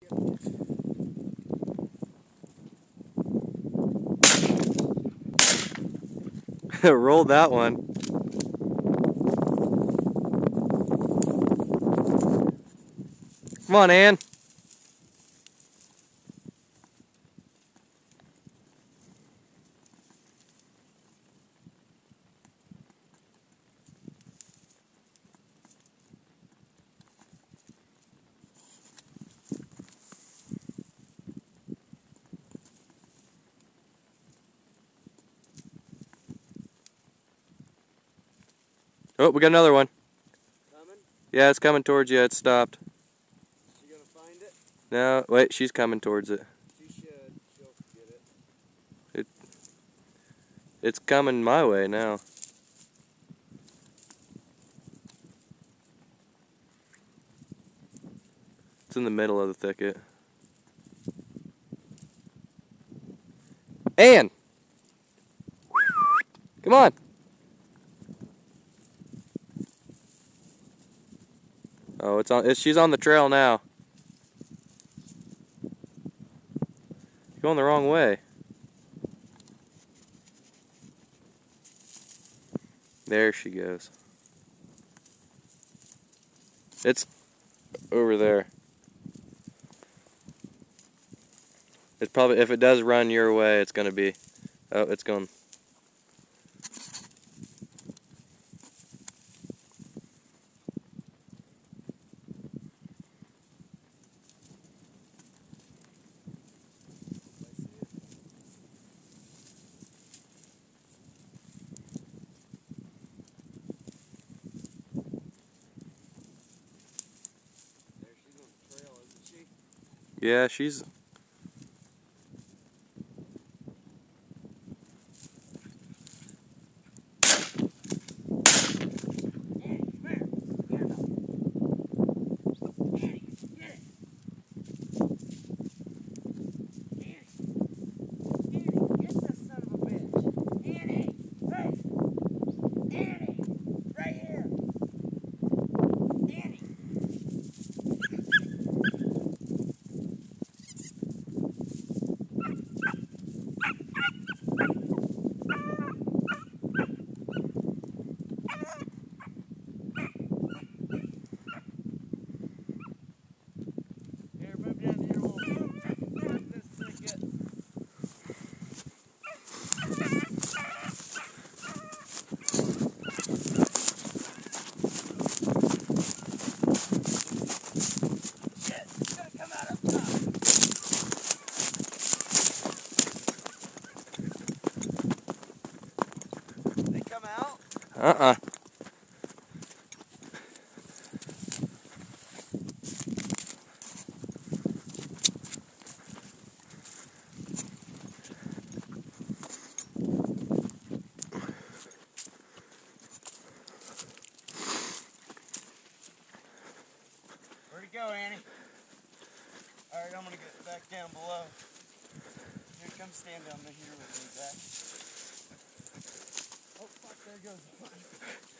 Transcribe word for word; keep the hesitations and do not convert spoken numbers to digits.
Roll that one. Come on, Ann. Oh, we got another one. Coming? Yeah, it's coming towards you. It stopped. Is she gonna find it? No, wait, she's coming towards it. She should. She'll get it. It it's coming my way now. It's in the middle of the thicket. Ann! Come on! Oh, it's on. It's, she's on the trail now. You're going the wrong way. There she goes. It's over there. It's probably, if it does run your way, it's gonna be. Oh, it's going. Yeah, she's. Uh-uh. Where'd it go, Annie? Alright, I'm gonna get back down below. Here, come stand down here with me, Zach. Oh, fuck, there goes the line.